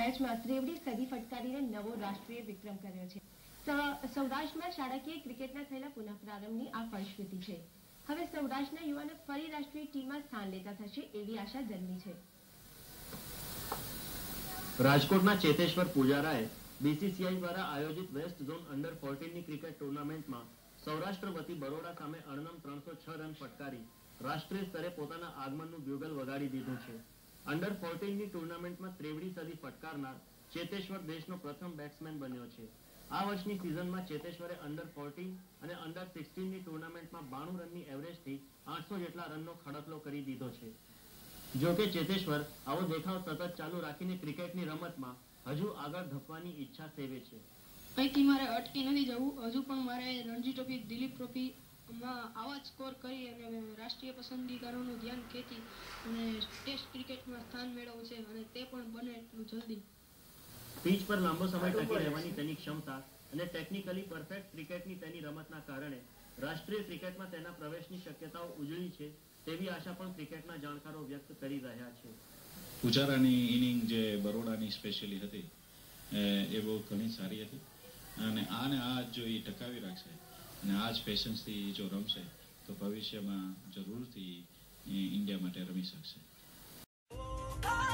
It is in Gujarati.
મેચમાં ત્રેવડી સદી ફટકારીને નવો રાષ્ટ્રીય વિક્રમ કર્યો છે. સૌરાષ્ટ્રમાં શાળાકીય ક્રિકેટના થયેલા પુનઃ પ્રારંભની આ ફળશ્રુતિ છે. હવે સૌરાષ્ટ્રના યુવાનો ફરી રાષ્ટ્રીય ટીમમાં સ્થાન લેતા થશે એવી આશા જન્મી છે. રાજકોટના ચેતેશ્વર પૂજારાએ બીસીસીઆઈ દ્વારા આયોજિત વેસ્ટ ઝોન અંડર 14ની ક્રિકેટ ટુર્નામેન્ટમાં સૌરાષ્ટ્ર વતી બરોડા સામે અણનમ 306 રન ફટકારી રાષ્ટ્રીય સ્તરે પોતાના આગમનનું બ્યુગલ વગાડી દીધું છે. અંડર 14ની ટુર્નામેન્ટમાં ત્રેવડી સદી ફટકારનાર ચેતેશ્વર દેશનો પ્રથમ બેટ્સમેન બન્યો છે. આ વર્ષની સિઝનમાં ચેતેશ્વરે અંડર 14 અને અંડર 16ની ટુર્નામેન્ટમાં 92 રનની એવરેજથી 800 જેટલા રનનો ખડકલો કરી દીધો છે. જોકે ચેતેશ્વર આવો દેખાવ સતત ચાલુ રાખીને ક્રિકેટની રમતમાં હજુ આગળ ધપવાની ઈચ્છા સેવે છે. અહીંથી મારે અટકી નથી જવું. હજુ પણ મારે રણજી ટ્રોફી, દિલીપ ટ્રોફીમાં આવા જ સ્કોર કરી અને રાષ્ટ્રીય પસંદગીકારોનું ધ્યાન ખેંચી અને ટેસ્ટ ક્રિકેટમાં સ્થાન મેળવવું છે અને તે પણ બને એટલું જલ્દી. પીચ પર લાંબો સમય ટકી રહેવાની તેની ક્ષમતા અને ટેકનિકલી પરફેક્ટ ક્રિકેટની તેની રમતના કારણે રાષ્ટ્રીય ક્રિકેટમાં તેના પ્રવેશની શક્યતાઓ ઉજળી છે તેવી આશા પણ ક્રિકેટના જાણકારો વ્યક્ત કરી રહ્યા છે. પૂજારાની ઇનિંગ જે બરોડાની સ્પેશિયલી હતી એ બહુ ઘણી સારી હતી અને આ જો એ ટકાવી રાખશે અને આ જ પેશન્સથી જો રમશે તો ભવિષ્યમાં જરૂરથી ઇન્ડિયા માટે રમી શકશે.